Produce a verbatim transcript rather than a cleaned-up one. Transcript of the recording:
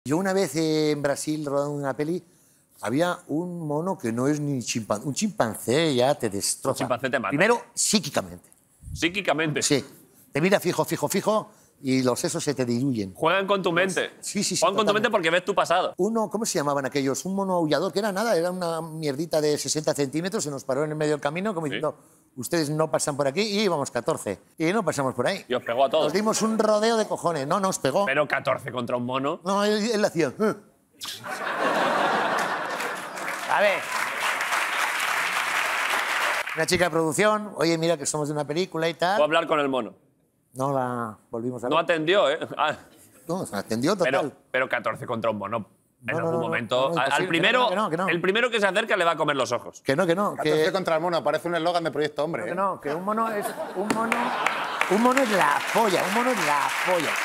Yo una vez eh, en Brasil, rodando una peli, había un mono que no es ni chimpancé. Un chimpancé ya te destroza. Un chimpancé te mata. Primero, psíquicamente. Psíquicamente. Sí. Te mira fijo, fijo, fijo y los sesos se te diluyen. Juegan con tu mente. Sí, sí, sí. Juegan con tu mente porque ves tu pasado. Uno, ¿cómo se llamaban aquellos? Un mono aullador, que era nada, era una mierdita de sesenta centímetros, se nos paró en el medio del camino como Sí. diciendo, ustedes no pasan por aquí, y íbamos catorce. Y no pasamos por ahí. Y os pegó a todos. Nos dimos un rodeo de cojones. No, nos pegó. Pero catorce contra un mono. No, él, él hacía... "Eh". A ver. Una chica de producción, oye, mira que somos de una película y tal. Puedo hablar con el mono. No la volvimos a ver. No atendió, ¿eh? Ah, No, se atendió total. pero, pero catorce contra un mono. En No, no, algún no, no, momento. no, no, al- al imposible, primero, que no, que no, que no. el primero que se acerca le va a comer los ojos. Que no, que no. catorce Que, contra el mono, parece un eslogan de Proyecto Hombre. que ¿eh? no, que un mono es... Un mono, un mono es la polla, un mono es la polla.